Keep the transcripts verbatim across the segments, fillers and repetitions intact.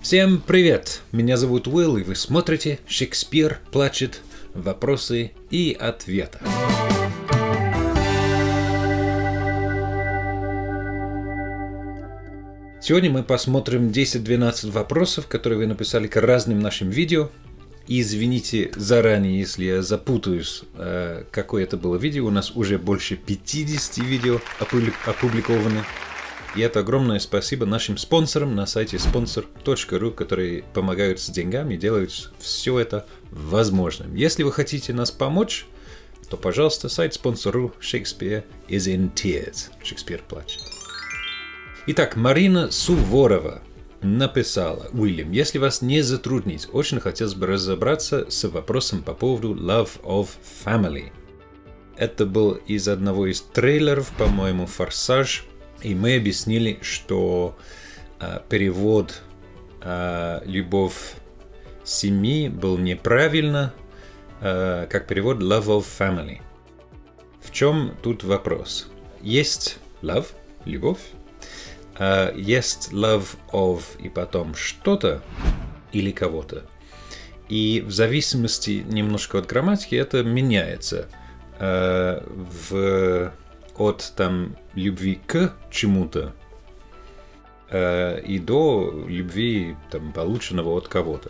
Всем привет! Меня зовут Уилл, и вы смотрите «Шекспир плачет. Вопросы и ответы». Сегодня мы посмотрим десять-двенадцать вопросов, которые вы написали к разным нашим видео. Извините заранее, если я запутаюсь, какое это было видео. У нас уже больше пятидесяти видео опубликованы. И это огромное спасибо нашим спонсорам на сайте спонсор точка ру, которые помогают с деньгами и делают все это возможным. Если вы хотите нас помочь, то, пожалуйста, сайт спонсор точка ру. Shakespeare is in tears. Шекспир плачет. Итак, Марина Суворова написала: Уильям, если вас не затруднить, очень хотелось бы разобраться с вопросом по поводу Love of Family. Это был из одного из трейлеров, по-моему, «Форсаж». И мы объяснили, что э, перевод э, «Любовь семьи» был неправильно, э, как перевод «Love of Family». В чем тут вопрос? Есть love, любовь, э, есть love of и потом что-то или кого-то. И в зависимости немножко от грамматики это меняется. Э, в... от там любви к чему-то э, и до любви там, полученного от кого-то.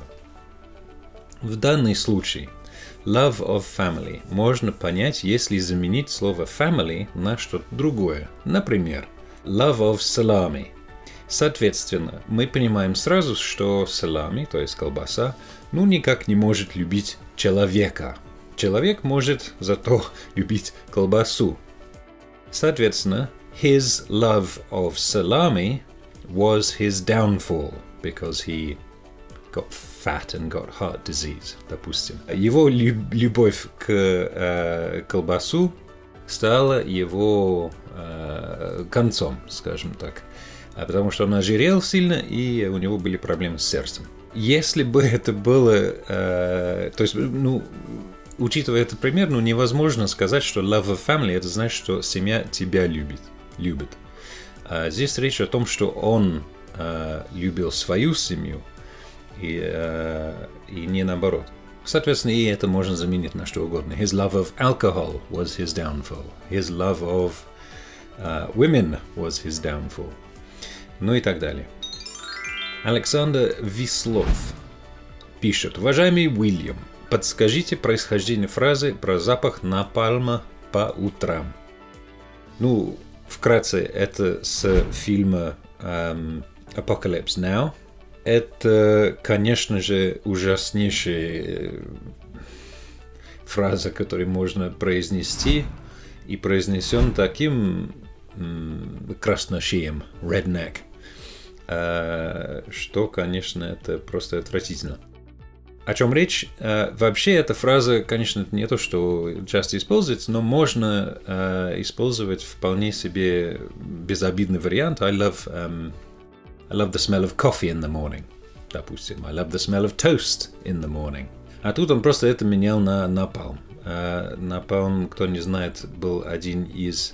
В данный случай love of family можно понять, если заменить слово family на что-то другое. Например, love of salami. Соответственно, мы понимаем сразу, что salami, то есть колбаса, ну никак не может любить человека. Человек может зато любить колбасу. Соответственно, his love of salami was his downfall, because he got fat and got heart disease, допустим. Его люб- любовь к э, колбасу стала его э, концом, скажем так, потому что он ожирел сильно, и у него были проблемы с сердцем. Если бы это было... Э, то есть, ну... Учитывая этот пример, ну, невозможно сказать, что love of family – это значит, что семья тебя любит. любит. А здесь речь о том, что он а, любил свою семью, и, а, и не наоборот. Соответственно, и это можно заменить на что угодно. His love of alcohol was his downfall. His love of uh, women was his downfall. Ну и так далее. Александр Вислов пишет: Уважаемый Уильям, подскажите происхождение фразы про запах напальма по утрам. Ну, вкратце, это с фильма um, Apocalypse Now. Это, конечно же, ужаснейшая фраза, которую можно произнести, и произнесен таким м, красношеем, redneck, а, что, конечно, это просто отвратительно. О чем речь? Вообще, эта фраза, конечно, это не то, что часто используется, но можно uh, использовать вполне себе безобидный вариант. I love, um, I love the smell of coffee in the morning. Допустим, I love the smell of toast in the morning. А тут он просто это менял на napalm. Uh, napalm, кто не знает, был один из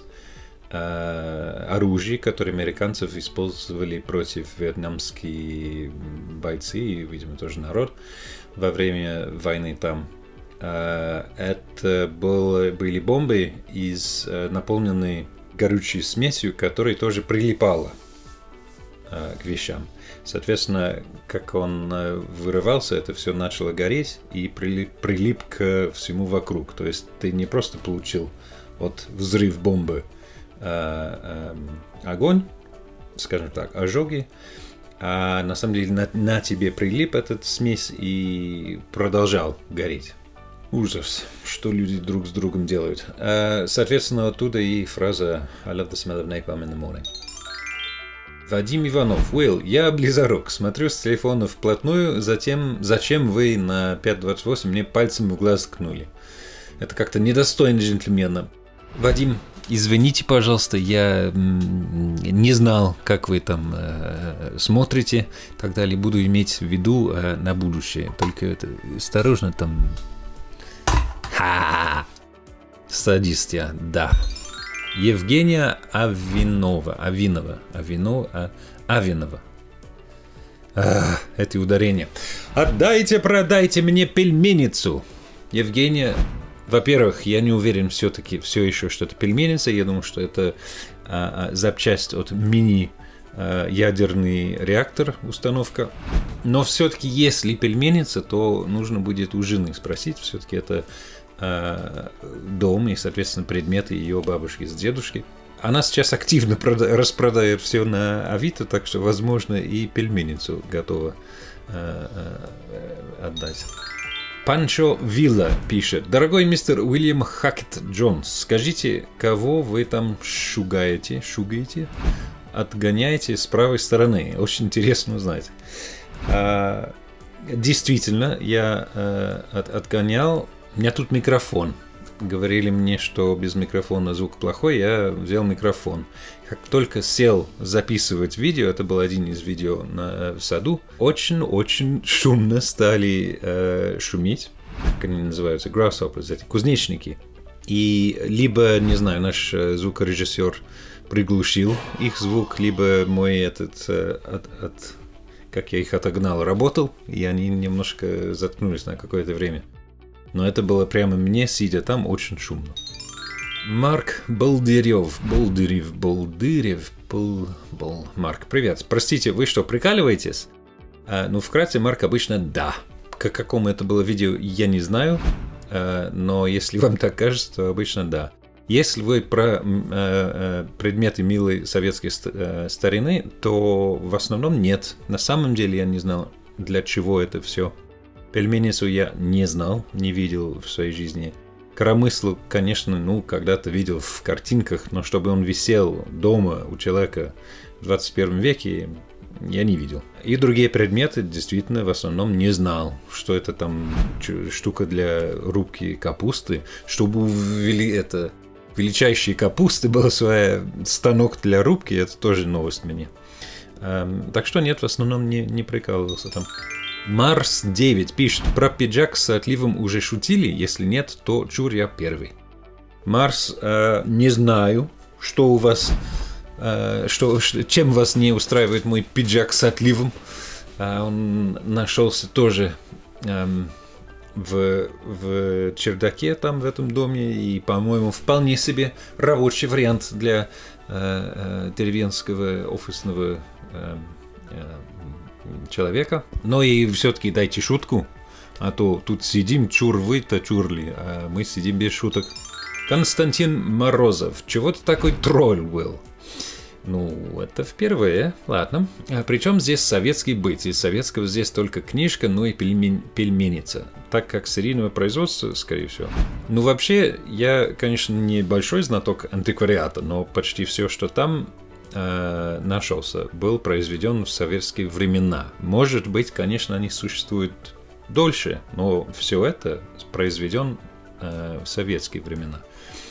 uh, оружий, которые американцев использовали против вьетнамских бойцов и, видимо, тоже народ во время войны там. Это было, были бомбы, из, наполненные горючей смесью, которая тоже прилипала к вещам. Соответственно, как он вырывался, это все начало гореть и прилип, прилип к всему вокруг. То есть ты не просто получил от взрыв бомбы а, а, огонь, скажем так, ожоги, а на самом деле на, на тебе прилип этот смесь и продолжал гореть. Ужас, что люди друг с другом делают. А, соответственно, оттуда и фраза I love the smell of napalm in the morning. Вадим Иванов. Уилл, я близорук, смотрю с телефона вплотную, затем зачем вы на пять двадцать восемь мне пальцем в глаз ткнули? Это как-то недостойно джентльмена. Вадим, извините, пожалуйста, я не знал, как вы там э, смотрите, и так далее. Буду иметь в виду э, на будущее. Только это, осторожно там. Ха! Садист я, да. Евгения Авинова, Авинова, Авино, а, Авинова. А, эти ударения. Отдайте, продайте мне пельменицу. Евгения, во-первых, я не уверен все-таки все еще, что это пельменница. Я думаю, что это а, запчасть от мини а, ядерный реактор, установка. Но все-таки, если пельменница, то нужно будет у жены спросить. Все-таки это а, дом и, соответственно, предметы ее бабушки с дедушки. Она сейчас активно прода- распродает все на Авито, так что, возможно, и пельменницу готова э, э, отдать. Панчо Вилла пишет. Дорогой мистер Уильям Хакет Джонс, скажите, кого вы там шугаете, шугаете, отгоняете с правой стороны? Очень интересно узнать. А, действительно, я а, от, отгонял. У меня тут микрофон. Говорили мне, что без микрофона звук плохой, я взял микрофон. Как только сел записывать видео, это был один из видео на, в саду, очень-очень шумно стали э, шуметь, как они называются, grasshoppers, эти кузнечники. И либо, не знаю, наш звукорежиссер приглушил их звук, либо мой этот, э, от, от, как я их отогнал, работал, и они немножко заткнулись на какое-то время. Но это было прямо мне, сидя там, очень шумно. Марк Болдырев, Болдырев, Болдырев, Бол... Бол... Марк, привет. Простите, вы что, прикаливаетесь? А, ну, вкратце, Марк, обычно да. К какому это было видео, я не знаю. А, но если вам так кажется, то обычно да. Если вы про а, а, предметы милой советской ст- старины, то в основном нет. На самом деле я не знал, для чего это все. Пельменницу я не знал, не видел в своей жизни. Коромыслу, конечно, ну, когда-то видел в картинках, но чтобы он висел дома у человека в двадцать первом веке, я не видел. И другие предметы действительно в основном не знал, что это там штука для рубки капусты. Чтобы у это величайшей капусты был свой станок для рубки, это тоже новость мне. Так что нет, в основном не, не прикалывался там. Марс девять пишет, про пиджак с отливом уже шутили, если нет, то чур я первый. Марс, э, не знаю, что у вас, э, что, чем вас не устраивает мой пиджак с отливом. Э, он нашелся тоже э, в, в чердаке там в этом доме, и, по-моему, вполне себе рабочий вариант для э, э, деревенского офисного э, э, человека. Но и все-таки дайте шутку, а то тут сидим, чур вы-то чурли, а мы сидим без шуток. Константин Морозов. Чего ты такой тролль был? Ну, это впервые, ладно. А причем здесь советский быт? Из советского здесь только книжка, ну и пельмен... пельменница. Так как серийного производства, скорее всего. Ну, вообще, я, конечно, не большой знаток антиквариата, но почти все, что там нашелся, был произведен в советские времена. Может быть, конечно, они существуют дольше, но все это произведен э, в советские времена.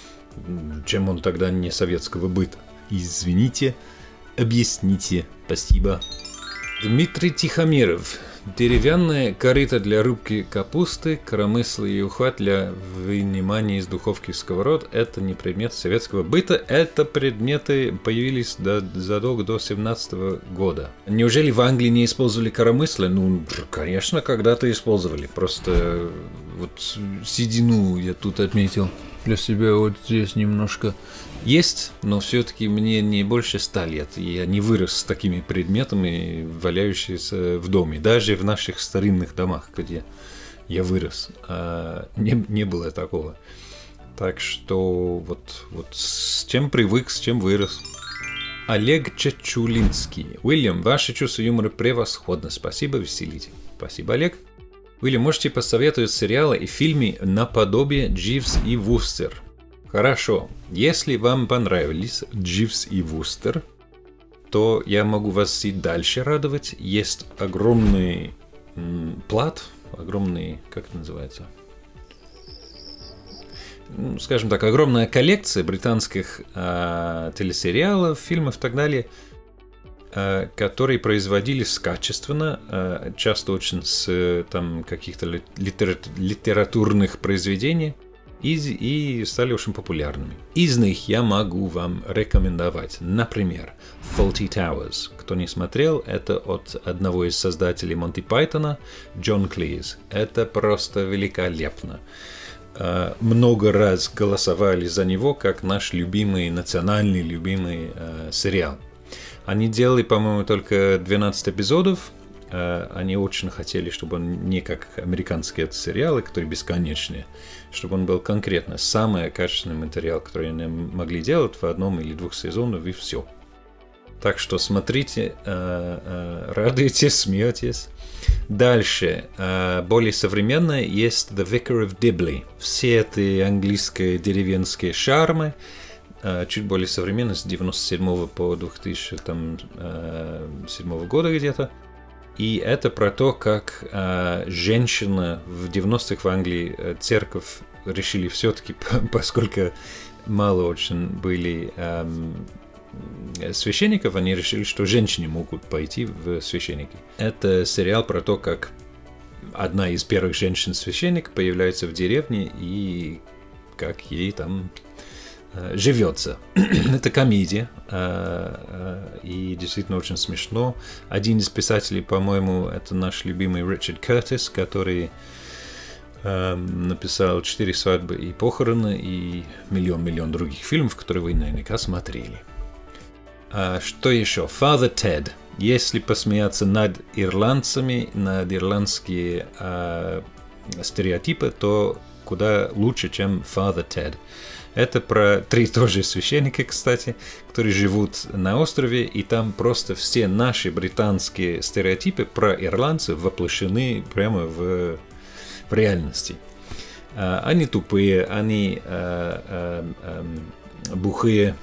Чем он тогда не советского быта? Извините, объясните. Спасибо. Дмитрий Тихомиров. Деревянная корыто для рубки капусты, коромысло и ухват для вынимания из духовки сковород – это не предмет советского быта, это предметы появились до, задолго до семнадцатого года. Неужели в Англии не использовали коромысло? Ну, конечно, когда-то использовали, просто вот седину я тут отметил для себя вот здесь немножко. Есть, но все-таки мне не больше ста лет. Я не вырос с такими предметами, валяющимися в доме. Даже в наших старинных домах, где я вырос, не, не было такого. Так что вот, вот с чем привык, с чем вырос. Олег Чачулинский. Уильям, ваше чувство юмора превосходно. Спасибо, веселите. Спасибо, Олег. Уильям, можете посоветовать сериалы и фильмы наподобие «Дживс и Вустер»? Хорошо. Если вам понравились «Дживс и Вустер», то я могу вас и дальше радовать. Есть огромный м, плат, огромный, как это называется? Ну, скажем так, огромная коллекция британских э, телесериалов, фильмов и так далее, э, которые производились качественно, э, часто очень с там, каких-то литера- литературных произведений. и, и стали очень популярными. Из них я могу вам рекомендовать, например, Fawlty Towers. Кто не смотрел, это от одного из создателей Монти Пайтона, Джон Клиз. Это просто великолепно. Uh, много раз голосовали за него как наш любимый, национальный любимый uh, сериал. Они делали, по-моему, только двенадцать эпизодов. Uh, они очень хотели, чтобы он не как американские сериалы, которые бесконечные, чтобы он был конкретно самый качественный материал, который они могли делать в одном или двух сезонах, и все. Так что смотрите, uh, uh, радуйтесь, смеетесь. Дальше, более современное, есть The Vicar of Dibley. Все эти английские деревенские шармы, чуть более современные, с девяносто седьмого по две тысячи седьмого года где-то. И это про то, как женщина в девяностых в Англии, церковь решили все-таки, поскольку мало очень были священников, они решили, что женщины могут пойти в священники. Это сериал про то, как одна из первых женщин-священник появляется в деревне и как ей там э, живется. Это комедия, э, э, и действительно очень смешно. Один из писателей, по-моему, это наш любимый Ричард Кертис, который э, написал «Четыре свадьбы и похороны» и миллион-миллион других фильмов, которые вы наверняка смотрели. А что еще? Father Ted. Если посмеяться над ирландцами, над ирландские э, стереотипы, то куда лучше, чем Father Ted. Это про три тоже священника, кстати, которые живут на острове, и там просто все наши британские стереотипы про ирландцев воплощены прямо в, в реальности. Э, они тупые, они э, э, э, бухые,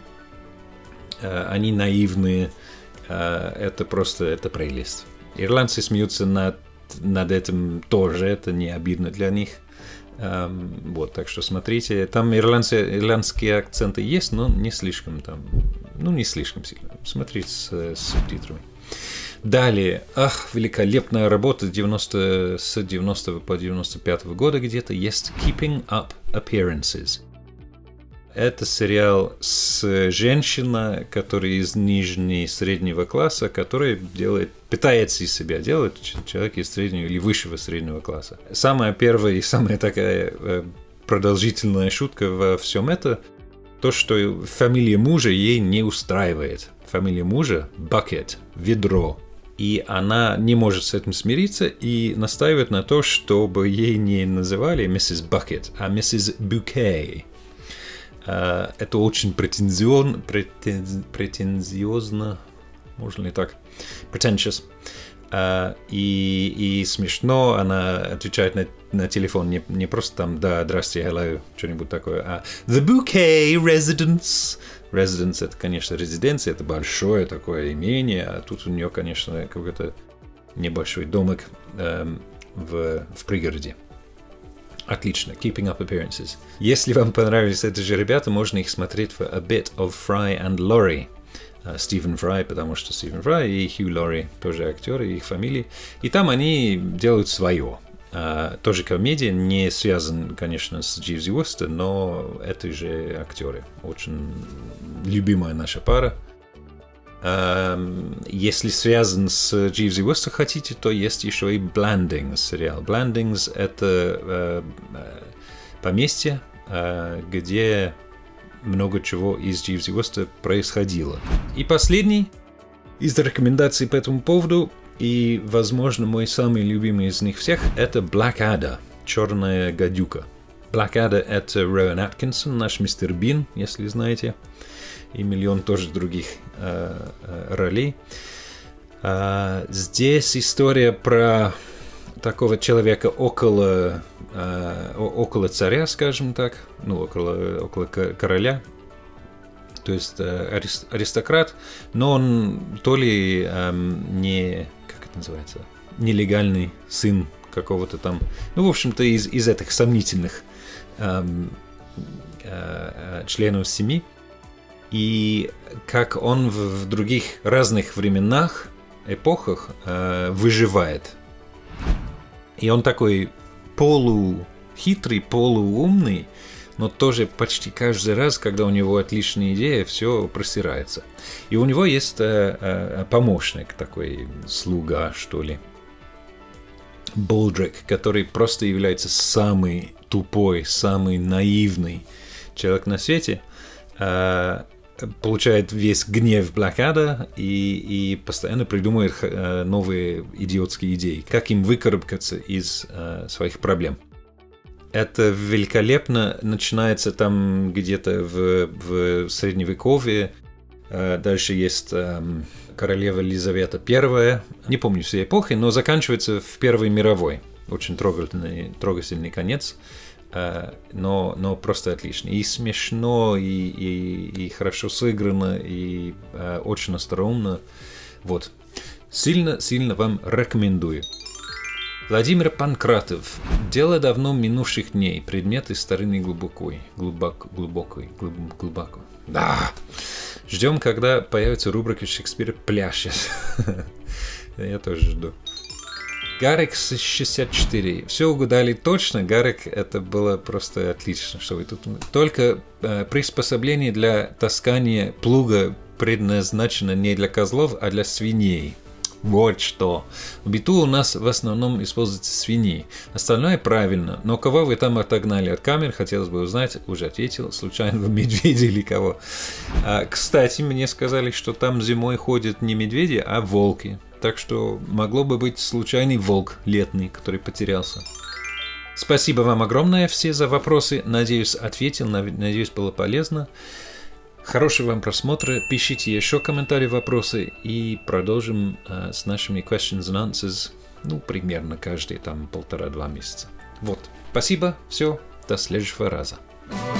они наивные, это просто, это прелесть. Ирландцы смеются над, над этим тоже, это не обидно для них. Вот, так что смотрите, там ирландцы, ирландские акценты есть, но не слишком там, ну не слишком сильно. Смотрите с, с субтитрами. Далее, ах, великолепная работа девяностого, с девяностого по девяносто пятого года где-то есть Keeping Up Appearances. Это сериал с женщиной, которая из нижнего среднего класса, которая делает, пытается из себя делать человек из среднего или высшего среднего класса. Самая первая и самая такая продолжительная шутка во всем это, то, что фамилия мужа ей не устраивает. Фамилия мужа Bucket, ведро. И она не может с этим смириться и настаивает на то, чтобы ей не называли миссис Bucket, а миссис Bouquet. Uh, это очень претензиозно, претензи, претензиозно, можно ли так, pretentious, uh, и, и смешно, она отвечает на, на телефон, не, не просто там, да, здрасте, hello, что-нибудь такое, а the Bouquet Residence. Residence — это, конечно, резиденция, это большое такое имение, а тут у нее, конечно, какой-то небольшой домик um, в, в пригороде. Отлично. Keeping Up Appearances. Если вам понравились эти же ребята, можно их смотреть в A Bit of Fry and Laurie. Стивен Фрай, потому что Стивен Фрай, и Хью Лори, тоже актеры, их фамилии. И там они делают свое. Тоже комедия, не связан, конечно, с Дживс и Вустер, но это же актеры. Очень любимая наша пара. Если связан с Дживс и Вустер хотите, то есть еще и Blandings сериал. Blandings — это поместье, где много чего из Дживс и Вустер происходило. И последний из рекомендаций по этому поводу, и, возможно, мой самый любимый из них всех, это Blackadder, черная гадюка. Blackadder — это Роуэн Аткинсон, наш мистер Бин, если знаете, и миллион тоже других э, э, ролей. А, здесь история про такого человека около, э, около царя, скажем так, ну, около, около короля, то есть э, аристократ, но он то ли э, не, как это называется, нелегальный сын какого-то там, ну, в общем-то, из, из этих сомнительных э, э, членов семьи. И как он в, в других разных временах, эпохах э, выживает. И он такой полухитрый, полуумный, но тоже почти каждый раз, когда у него отличная идея, все просирается. И у него есть э, э, помощник, такой слуга, что ли, Болдрик, который просто является самый тупой, самый наивный человек на свете, э, получает весь гнев Блэкада и, и постоянно придумывает э, новые идиотские идеи, как им выкарабкаться из э, своих проблем. Это великолепно начинается там где-то в, в Средневековье. Э, дальше есть э, королева Елизавета Первая. Не помню всей эпохи, но заканчивается в Первой мировой. Очень трогательный, трогательный конец. Но, но просто отлично. И смешно, и, и, и хорошо сыграно, и э, очень остроумно. Вот. Сильно-сильно вам рекомендую. Владимир Панкратов. Дело давно минувших дней. Предметы старины глубокой. Глубоко, глубокой, глуб, глубоко. Да. Ждем, когда появится рубрика «Шекспир пляшет». Я тоже жду. Гарик шестьдесят четыре. Все угадали точно. Гарик, это было просто отлично, что вы тут. Только э, приспособление для таскания плуга предназначено не для козлов, а для свиней. Вот что. В быту у нас в основном используются свиньи. Остальное правильно. Но кого вы там отогнали от камер, хотелось бы узнать. Уже ответил. Случайно вы медведи или кого? А, кстати, мне сказали, что там зимой ходят не медведи, а волки. Так что могло бы быть случайный волк летний, который потерялся. Спасибо вам огромное все за вопросы. Надеюсь, ответил. Надеюсь, было полезно. Хорошего вам просмотра. Пишите еще комментарии, вопросы. И продолжим uh, с нашими questions and answers. Ну, примерно каждые там полтора-два месяца. Вот. Спасибо. Все. До следующего раза.